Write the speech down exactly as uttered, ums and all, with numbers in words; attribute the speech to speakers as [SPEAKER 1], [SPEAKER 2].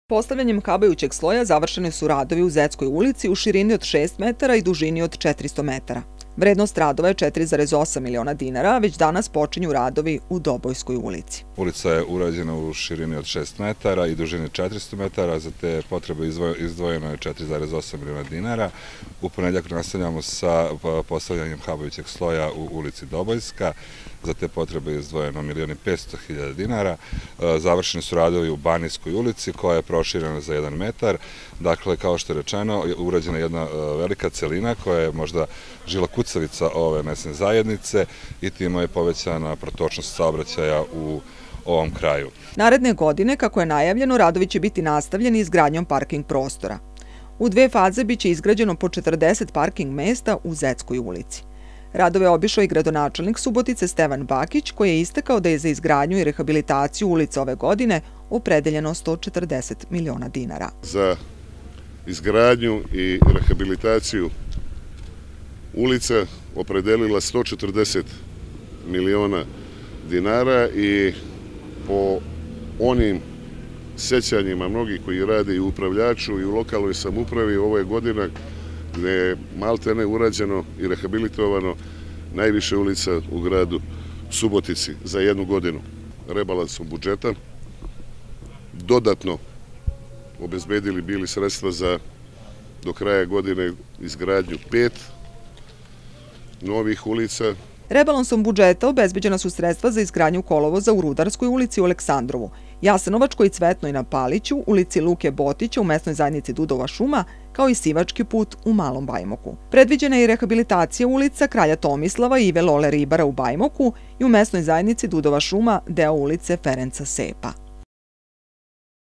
[SPEAKER 1] Postavljanjem kabajućeg sloja završeni su radovi u Zetskoj ulici u širini od šest metara i dužini od četiristo metara. Vrednost radova je četiri zarez osam miliona dinara, a već danas počinju radovi u Dobojskoj ulici.
[SPEAKER 2] Ulica je urađena u širini od šest metara i dužini četiristo metara, za te potrebe izdvojeno je četiri zarez osam miliona dinara. U ponedjeljak nastavljamo sa postavljanjem kabajućeg sloja u ulici Dobojska, za te potrebe je izdvojeno milion i petsto hiljada dinara. Završeni su radovi u Banijskoj ulici koja je proširena za jedan metar. Dakle, kao što je rečeno, urađena je jedna velika celina koja je možda žila kucavica ove mesne zajednice i time je povećana protočnost saobraćaja u ovom kraju.
[SPEAKER 1] Naredne godine, kako je najavljeno, radovi će biti nastavljeni izgradnjom parking prostora. U dve faze biće izgrađeno po četrdeset parking mesta u Zetskoj ulici. Radove obišao i gradonačelnik Subotice Stevan Bakić, koji je istakao da je za izgradnju i rehabilitaciju ulica ove godine opredeljeno sto četrdeset miliona dinara.
[SPEAKER 3] Za izgradnju i rehabilitaciju ulica opredelila sto četrdeset miliona dinara i po onim sećanjima mnogih koji rade i u upravljaču i u lokalnoj samoupravi, ovo je godina gde je maltene urađeno i rehabilitovano najviše ulica u gradu Subotici za jednu godinu. Rebalansom budžeta dodatno obezbedili bili sredstva za do kraja godine izgradnju pet novih ulica.
[SPEAKER 1] Rebalansom budžeta obezbeđena su sredstva za izgradnju kolovoza u Rudarskoj ulici u Aleksandrovu, Jasenovačkoj i Cvetnoj na Paliću, ulici Luke Botića u mesnoj zajednici Dudova šuma, kao i Sivački put u Malom Bajmoku. Predviđena je i rehabilitacija ulica Kralja Tomislava i Ive Lole Ribara u Bajmoku i u mesnoj zajednici Dudova šuma deo ulice Ferenca Sepa.